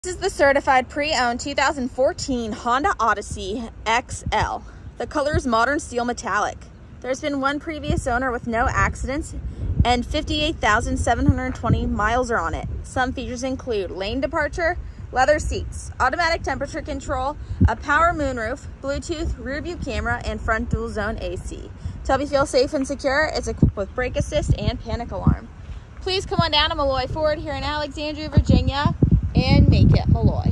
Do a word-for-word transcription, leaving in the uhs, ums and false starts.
This is the certified pre-owned two thousand fourteen Honda Odyssey X L. The color is modern steel metallic. There's been one previous owner with no accidents and fifty-eight thousand seven hundred twenty miles are on it. Some features include lane departure, leather seats, automatic temperature control, a power moonroof, Bluetooth, rear view camera, and front dual zone A C. To help you feel safe and secure, it's equipped with brake assist and panic alarm. Please come on down to Malloy Ford here in Alexandria, Virginia, and make it Malloy.